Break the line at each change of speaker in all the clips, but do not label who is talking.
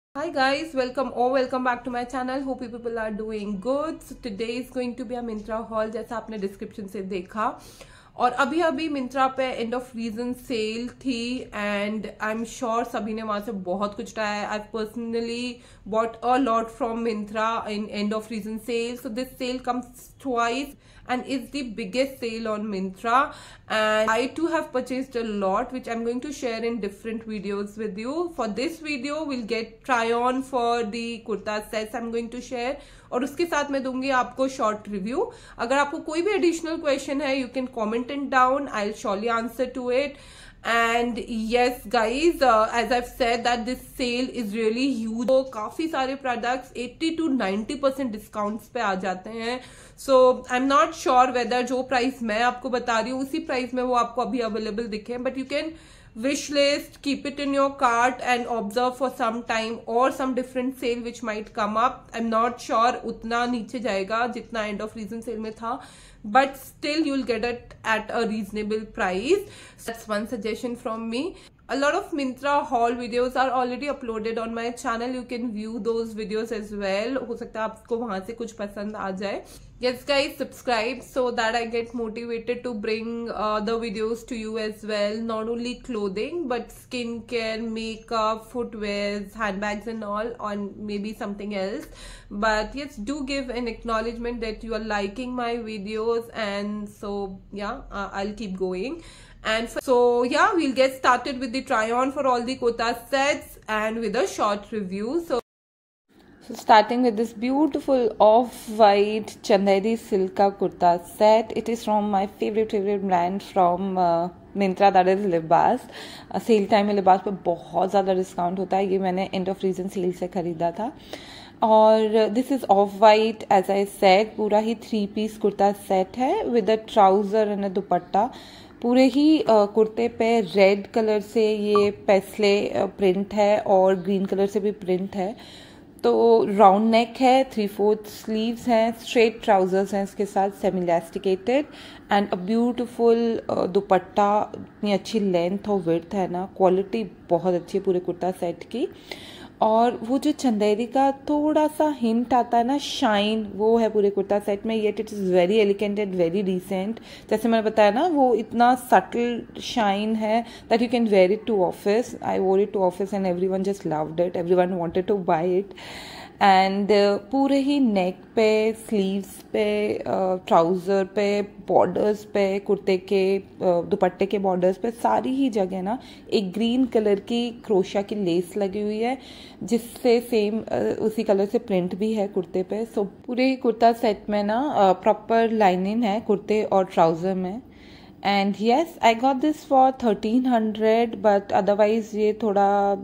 Hi guys, welcome back to my channel. Hope you people are doing good. So today is going to be a Myntra haul, जैसा आपने description से देखा. और अभी अभी मिंत्रा पे एंड ऑफ रीजन सेल थी एंड आई एम श्योर सभी ने वहां से बहुत कुछ उठाया है. I personally bought a lot from Myntra in end of reason sale. So this sale comes twice and is the biggest sale on Myntra, and I too have purchased a lot which I'm going to share in different videos with you. For this video we'll get try on for the kurta sets I'm going to share, और उसके साथ मैं दूंगी आपको short review. अगर आपको कोई भी एडिशनल क्वेश्चन है you can comment in down, I will surely answer to it. And yes guys, as I've said that this sale is really huge. तो काफी सारे प्रोडक्ट्स 80 to 90% डिस्काउंट्स पे आ जाते हैं. So I am not sure whether जो price मैं आपको बता रही हूँ उसी प्राइस में वो आपको अभी अवेलेबल दिखे, but you can wish list, keep it in your cart and observe for some time, or some different sale which might come up. I'm not sure उतना नीचे जाएगा जितना end of season sale में था, but still you'll get it at a reasonable price. So that's one suggestion from me. A lot of Myntra haul videos are already uploaded on my channel. You can view those videos as well. हो सकता है आपको वहां से कुछ पसंद आ जाए. Yes guys, subscribe so that I get motivated to bring the videos to you as well. Not only clothing but skincare, makeup, footwear, handbags and all, on maybe something else. But yes, do give an acknowledgement that you are liking my videos, and so yeah, I'll keep going. And so yeah, we'll get started with the try on for all the kurta sets and with a short review. So starting with this beautiful off-white Chanderi silk kurta set. It is from my favorite brand from Myntra, that is Libas. Sale time में लिबास पे बहुत ज़्यादा discount होता है. ये मैंने and of reason cell से खरीदा था. और this is of white as I said. पूरा ही 3 पीस कुर्ता सेट है with a trouser and a dupatta. पूरे ही कुर्ते पे रेड कलर से ये पेस्ले प्रिंट है और ग्रीन कलर से भी प्रिंट है. तो राउंड नेक है, 3/4 स्लीव्स हैं, स्ट्रेट ट्राउजर्स हैं इसके साथ, semi elasticated and a beautiful dupatta. इतनी अच्छी लेंथ और विड्थ है ना, क्वालिटी बहुत अच्छी है पूरे कुर्ता सेट की. और वो जो चंदेरी का थोड़ा सा हिंट आता है ना, शाइन, वो है पूरे कुर्ता सेट में. Yet it is very elegant and very decent. जैसे मैंने बताया ना, वो इतना सटल शाइन है that you can wear it to office. I wore it to office and everyone just loved it, everyone wanted to buy it. And पूरे ही नेक पे, स्लीव्स पे, ट्राउज़र पे, बॉर्डर्स पे, कुर्ते के दुपट्टे के बॉर्डर्स पे, सारी ही जगह ना एक ग्रीन कलर की क्रोशिया की लेस लगी हुई है जिससे सेम उसी कलर से प्रिंट भी है कुर्ते पे. सो पूरे ही कुर्ता सेट में ना प्रॉपर लाइनिंग है कुर्ते और ट्राउज़र में. And yes, I got this for 1300, but otherwise ये थोड़ा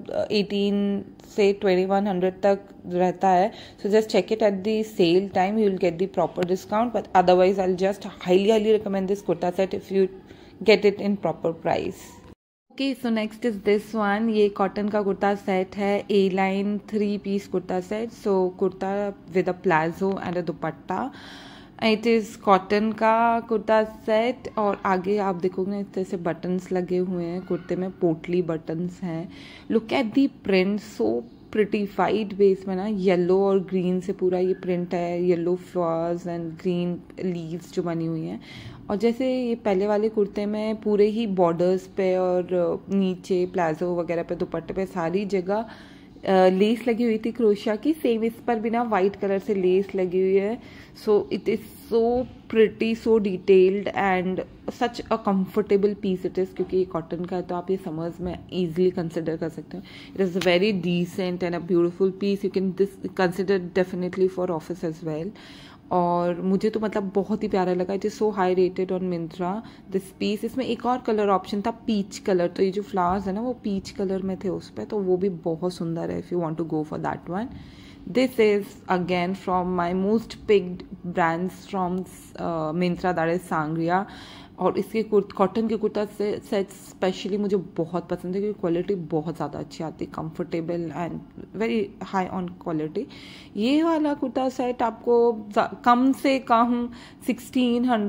18 से 2100 तक रहता है. So just check it at the sale time, you will get the proper discount. But otherwise I just highly recommend this kurta set if you get it in proper price. Okay, so next is this one. ये cotton का kurta set है, A line 3 piece kurta set. So kurta with a palazzo and a dupatta. It is cotton का kurta set और आगे आप देखोगे इस तरह से बटन्स लगे हुए हैं कुर्ते में, पोटली बटन्स हैं. Look at the print, so pretty. White base में ना येलो और ग्रीन से पूरा ये प्रिंट है, yellow flowers and green leaves जो बनी हुई हैं. और जैसे ये पहले वाले कुर्ते में पूरे ही बॉर्डर्स पे और नीचे प्लाजो वगैरह पे, दुपट्टे पे सारी जगह लेस लगी हुई थी क्रोशिया की, सेम इस पर भी ना वाइट कलर से लेस लगी हुई है. So it is so pretty, so detailed and such a comfortable piece it is. क्योंकि ये कॉटन का है तो आप ये समर्स में ईजिली कंसिडर कर सकते हो. It is a very decent and a beautiful piece. You can this consider definitely for office as well. और मुझे तो मतलब बहुत ही प्यारा लगा. It is so high rated on Myntra this piece. इसमें एक और कलर ऑप्शन था, पीच कलर. तो ये जो फ्लावर्स है ना वो पीच कलर में थे उस पर, तो वो भी बहुत सुंदर है if you want to go for that one. This is again from my most picked brands from Myntra, that is Sangria. और इसके कॉटन के कुर्ता सेट स्पेशली मुझे बहुत पसंद है क्योंकि क्वालिटी बहुत ज़्यादा अच्छी आती है, comfortable and very high on quality. ये वाला कुर्ता सेट आपको कम से कम 1600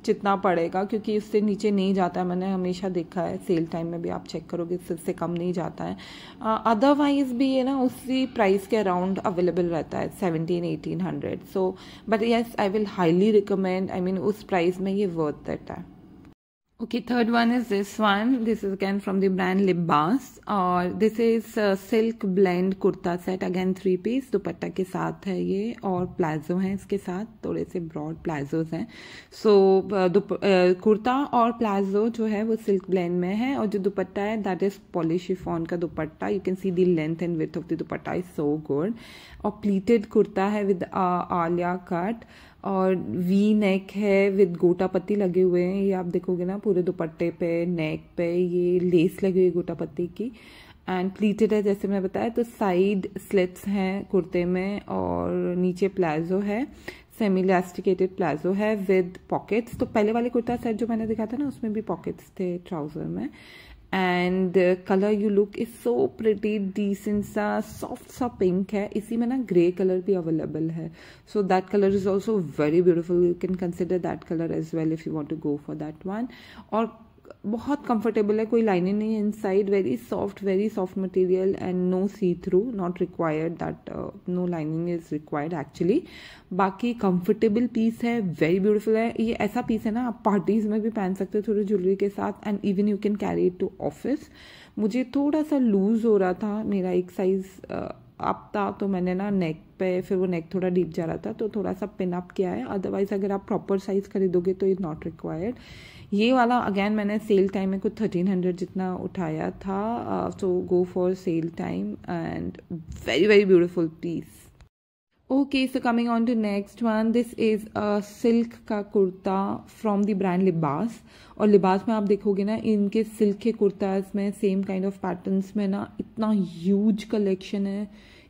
जितना पड़ेगा, क्योंकि इससे नीचे नहीं जाता है, मैंने हमेशा देखा है, सेल टाइम में भी आप चेक करोगे इससे कम नहीं जाता है। अदरवाइज भी ये ना उसी प्राइस के अराउंड अवेलेबल रहता है 1700-1800। So but yes, I will highly recommend, I mean उस प्राइस में ये वर्थ इट है। Okay, third one is this one. This is again from the brand Libas, और this is silk blend kurta set, again 3 piece, dupatta के साथ है ये, और प्लाजो हैं इसके साथ, थोड़े से ब्रॉड प्लाजोज हैं। सो कुर्ता और प्लाजो जो है वो सिल्क ब्लेंड में है, और जो दुपट्टा है दैट इज पॉलिशिफॉन का dupatta. You can see the length and width of the dupatta is so good, और प्लीटेड कुर्ता है विद आलिया कट, और वी नेक है विद गोटा पत्ती लगे हुए हैं। ये आप देखोगे ना पूरे दुपट्टे पे, नेक पे ये लेस लगी हुई गोटा पत्ती की, एंड प्लीटेड है जैसे मैं बताया। तो साइड स्लिट्स हैं कुर्ते में, और नीचे प्लाजो है, सेमी इलास्टिकेटेड प्लाजो है विद पॉकेट्स। तो पहले वाले कुर्ता सेट जो मैंने दिखा था ना उसमें भी पॉकेट्स थे ट्राउजर में। And colour you look is so pretty, decent सा सॉफ्ट सा पिंक है, इसी में ना ग्रे कलर भी अवेलेबल है। So that colour is also very beautiful, you can consider that colour as well if you want to go for that one. और बहुत कंफर्टेबल है, कोई लाइनिंग नहीं है inside, very soft material and no see through, not required that, no lining is required actually. बाकी comfortable piece है, very beautiful है। ये ऐसा पीस है ना आप पार्टीज में भी पहन सकते हो थोड़ी ज्वेलरी के साथ, and even you can carry it to office. मुझे थोड़ा सा लूज हो रहा था, मेरा एक साइज अप था, तो मैंने ना नेक पे, फिर वो नेक थोड़ा डीप जा रहा था तो थोड़ा सा पिन अप किया है। अदरवाइज अगर आप प्रॉपर साइज खरीदोगे तो इज नॉट रिक्वायर्ड। ये वाला अगेन मैंने सेल टाइम में कुछ 1300 जितना उठाया था, so go for sale time, and very beautiful piece. Okay, so coming on to next one, this is a silk का कुर्ता फ्रॉम द ब्रांड लिबास। और लिबास में आप देखोगे ना इनके सिल्क के कुर्ताज में सेम काइंड ऑफ पैटर्न्स में ना इतना ह्यूज कलेक्शन है,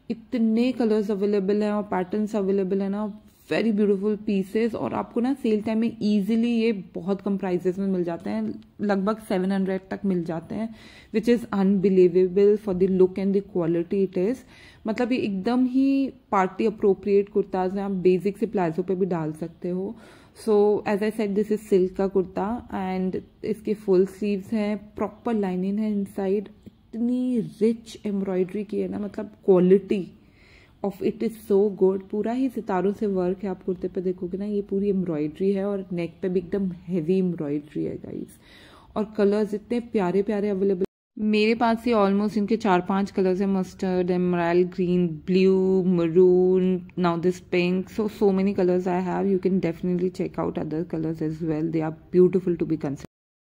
इतने कलर्स अवेलेबल हैं और पैटर्न्स अवेलेबल है ना, वेरी ब्यूटीफुल पीसेस। और आपको ना सेल टाइम में इजीली ये बहुत कम प्राइसेस में मिल जाते हैं, लगभग 700 तक मिल जाते हैं, which is unbelievable for the look and the quality it is. मतलब ये एकदम ही पार्टी अप्रोप्रिएट कुर्ताज हैं, आप बेसिक से प्लाजो पे भी डाल सकते हो। So as I said this is silk का कुर्ता, एंड इसके फुल स्लीव्स हैं, प्रॉपर लाइनिंग है इनसाइड, इतनी रिच एम्ब्रॉयडरी की है ना, मतलब quality of it is so good. पूरा ही सितारों से वर्क है, आप कुर्ते पे देखोगे ना ये पूरी एम्ब्रॉयडरी है, और नेक पे भी एकदम हैवी एम्ब्रॉयडरी है गाइस। और कलर्स इतने प्यारे प्यारे अवेलेबल, मेरे पास ये ऑलमोस्ट इनके 4-5 कलर्स हैं, mustard, emerald green, blue, maroon, now this pink, so many colors I have. You can definitely check out other colors as well. They are beautiful to be considered.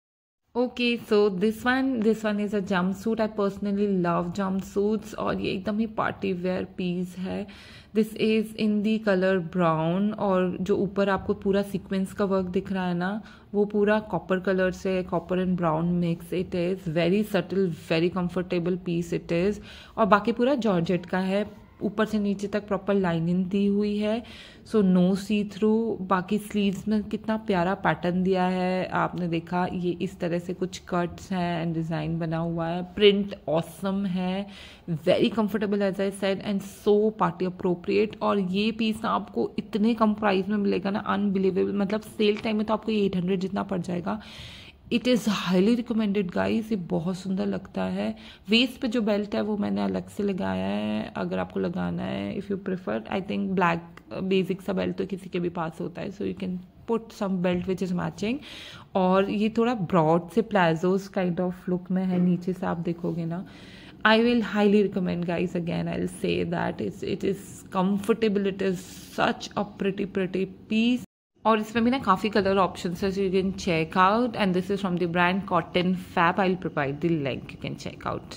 Okay, so this one is a jumpsuit. I personally love jumpsuits, और ये एकदम ही party wear piece है। This is in the colour brown, और जो ऊपर आपको पूरा सीक्वेंस का वर्क दिख रहा है ना वो पूरा कॉपर कलर से, copper and brown mix. It is very subtle, very comfortable piece it is, और बाकी पूरा जॉर्जेट का है, ऊपर से नीचे तक प्रॉपर लाइनिंग दी हुई है, सो नो सी थ्रू। बाकी स्लीव्स में कितना प्यारा पैटर्न दिया है, आपने देखा ये इस तरह से कुछ कट्स हैं एंड डिज़ाइन बना हुआ है, प्रिंट ऑसम है, very comfortable as I said, and so party appropriate. और ये पीस ना आपको इतने कम प्राइस में मिलेगा ना, अनबिलीवेबल। मतलब सेल टाइम में तो आपको 800 जितना पड़ जाएगा। It is highly recommended guys, ये बहुत सुंदर लगता है। वेस्ट पे जो बेल्ट है वो मैंने अलग से लगाया है, अगर आपको लगाना है, if you prefer, I think black basic सा बेल्ट तो किसी के भी पास होता है, so you can put some belt which is matching. और ये थोड़ा ब्रॉड से प्लाजोस काइंड ऑफ लुक में है, नीचे से आप देखोगे ना। I will highly recommend guys, again I'll say that it is comfortable, it is such a pretty piece. और इसमें भी ना काफ़ी कलर ऑप्शन है, so you can check out, and this is from the brand Cotton Fab. I will provide the link, you can check out.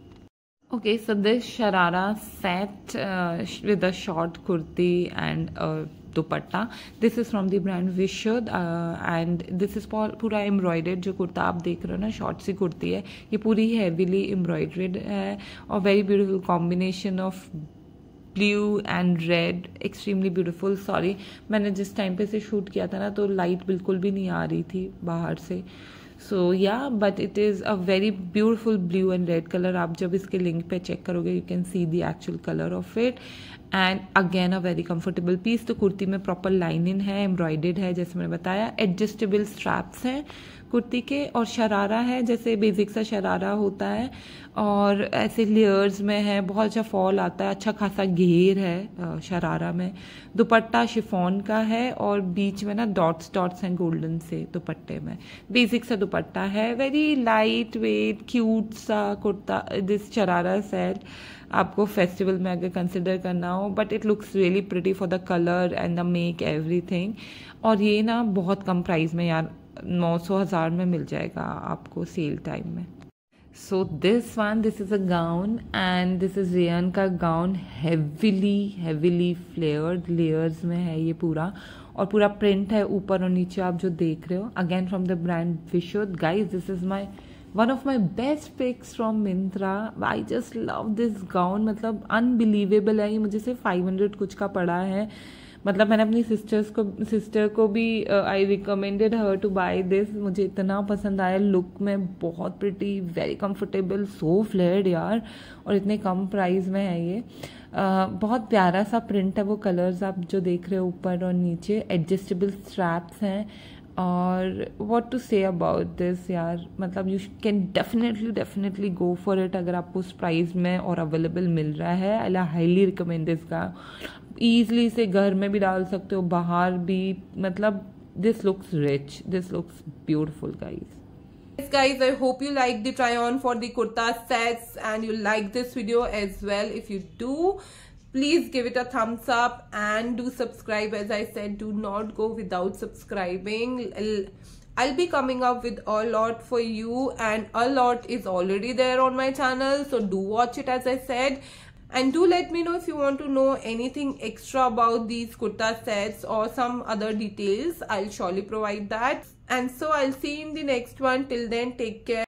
Okay, so this sharara set with a short kurti and dupatta, this is from the brand Vishudh, and this is पूरा embroidered. जो कुर्ता आप देख रहे हो ना, short सी कुर्ती है, ये पूरी हैवीली एम्ब्रॉयडर्ड है, और very beautiful combination of blue and red, extremely beautiful. Sorry, मैंने जिस टाइम पे से शूट किया था ना तो लाइट बिल्कुल भी नहीं आ रही थी बाहर से, so yeah but it is a very beautiful blue and red colour. आप जब इसके लिंक पे चेक करोगे you can see the actual colour of it. And again a very comfortable piece. तो कुर्ती में प्रॉपर लाइनिंग है, एम्ब्रॉयडेड है जैसे मैंने बताया, एडजस्टेबल स्ट्रैप्स हैं कुर्ती के, और शरारा है जैसे बेसिक सा शरारा होता है, और ऐसे लेयर्स में है, बहुत अच्छा फॉल आता है, अच्छा खासा घेर है शरारा में. दुपट्टा शिफॉन का है और बीच में ना डॉट्स डॉट्स हैं गोल्डन से दुपट्टे में. बेसिक सा दुपट्टा है, वेरी लाइट वेट क्यूट सा कुर्ता. दिस शरारा सेट आपको फेस्टिवल में अगर कंसिडर करना हो, but it looks really pretty for the colour and the make everything. और ये ना बहुत कम प्राइस में यार 900,000 में मिल जाएगा आपको सेल टाइम में. So this is a gown and this is rayon का गाउन. हेविली फ्लेयर्ड लेयर्स में है ये पूरा, और पूरा प्रिंट है ऊपर और नीचे आप जो देख रहे हो. Again from the brand Vishudh. Guys this is my one of my best picks from Myntra. I just love this gown. मतलब अनबिलीवेबल है. ये मुझे सिर्फ 500 कुछ का पड़ा है. मतलब मैंने अपनी सिस्टर को भी I recommended her to buy this. मुझे इतना पसंद आया. लुक में बहुत pretty, very comfortable, so flared यार, और इतने कम प्राइस में है ये. बहुत प्यारा सा प्रिंट है. वो कलर्स आप जो देख रहे हो ऊपर और नीचे, एडजस्टेबल स्ट्रैप्स हैं. और what to say about this यार, मतलब you can definitely go for it अगर आपको उस प्राइस में और अवेलेबल मिल रहा है. आई हाईली रिकमेंड दिस का. ईजली से घर में भी डाल सकते हो, बाहर भी. मतलब this looks rich, this looks beautiful guys. Yes guys, I hope you like the try on for the kurta sets and you like this video as well. If you do, please give it a thumbs up and do subscribe. As I said, do not go without subscribing. I'll be coming up with a lot for you, and a lot is already there on my channel, so do watch it as I said. And do let me know if you want to know anything extra about these kurta sets or some other details. I'll surely provide that. And so I'll see you in the next one. Till then, take care.